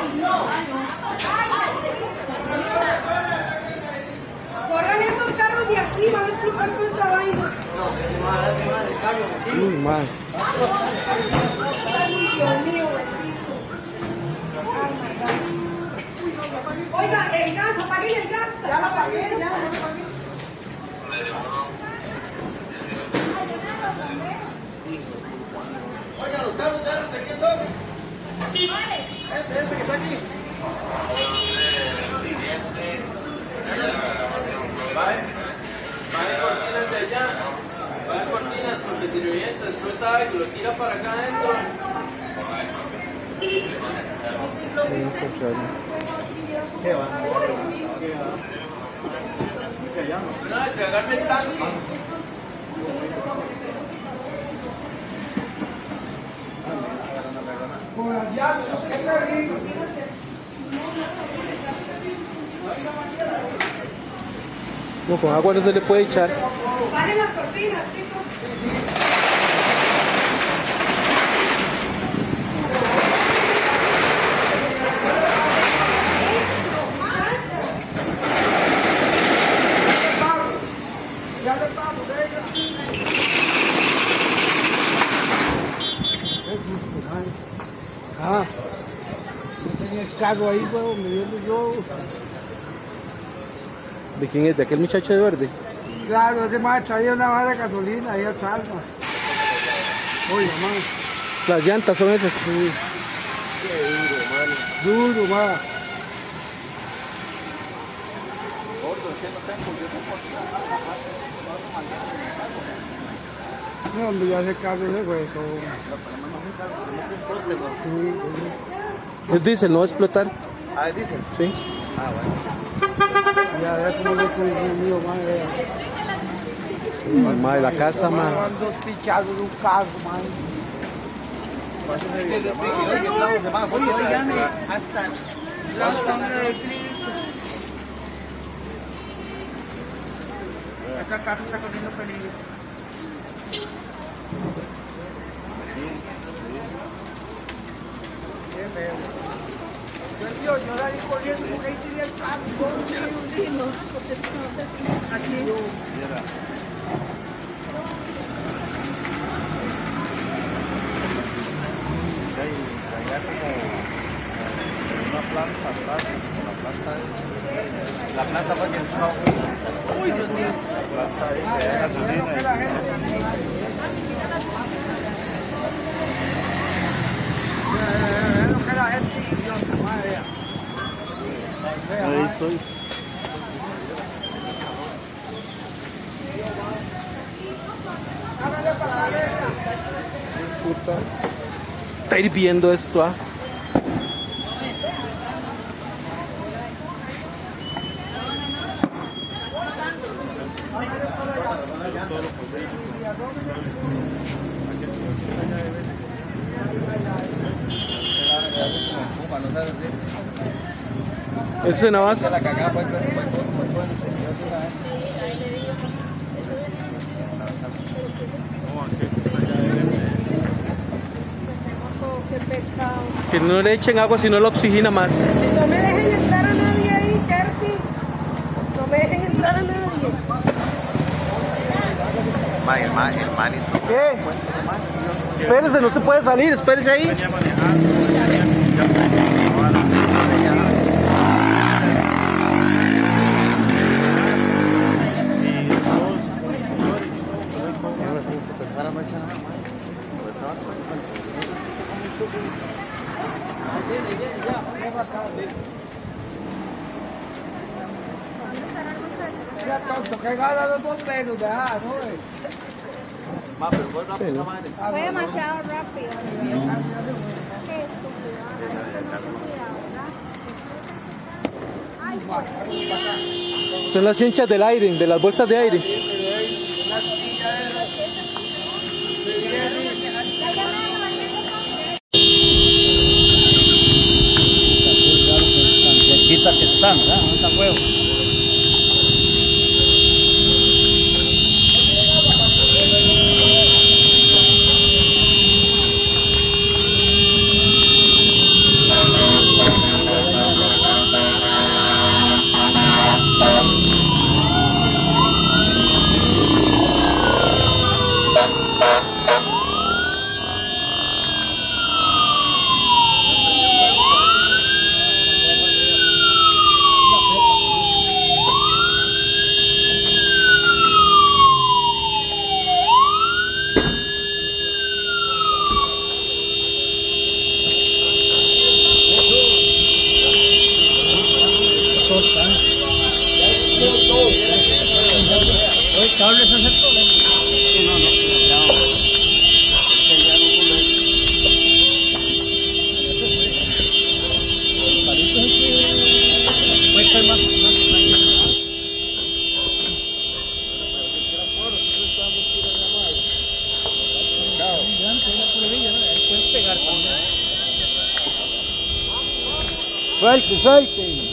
Corran estos carros de aquí, van a explotar con esta vaina. Mal. Dios mío, oiga, el gas, apaguen el gas. Ya lo apagué, ya lo apagué. Oiga, los carros de quién son. Ese que está aquí. Vaya cortinas de allá. Vaya cortinas, porque si revienta, explota algo, lo tira para acá adentro. ¿Qué va? No, es que agarre el tanque. Con las llaves, ¿qué te digo? No, con agua no se le puede echar. Bajen las cortinas, chicos. Ya le vamos, venga. Ah, No tenía el carro ahí, huevo, me dio yo. ¿de quién es? ¿De aquel muchacho de verde? Claro, ese más traía una barra de gasolina ahí atrás, man. Oye, man. Las llantas son esas. Sí. Duro, man. No, hombre, ya ese carro se fue todo. Es diésel, no va a explotar. Ah, dicen. Sí. Ah, bueno. Ya ve como lo que dice mío, man. Madre, la casa, Man, man. van dos pichados de un carro, man. Acá el carro está corriendo peligro. Qué feo. Yo salí corriendo porque ahí tenía el carro. Aquí. La planta fue que entró. Uy, Dios mío. La planta ahí que es gasolina. Es lo que la gente idiota, madre. Ahí estoy. Puta. Está hirviendo esto, ah. Eso es nada más. La cagada fue Qué pecado. Que no le echen agua si no lo oxigena más. No me dejen entrar a nadie ahí, Kersi. No me dejen entrar a nadie. el manito. ¿Qué? Espérese, no se puede salir, espérese ahí. Mira, tonto, que gana los bomberos, ¿verdad? ¿No? Pero fue rápido, esa madre. Fue demasiado rápido. Qué estúpido. Son las hinchas del aire, de las bolsas de aire. Cerquita que están, ¿verdad? No están huevos. cable ese es el problema. Sí, no, Puede estar más Suelte, suelte.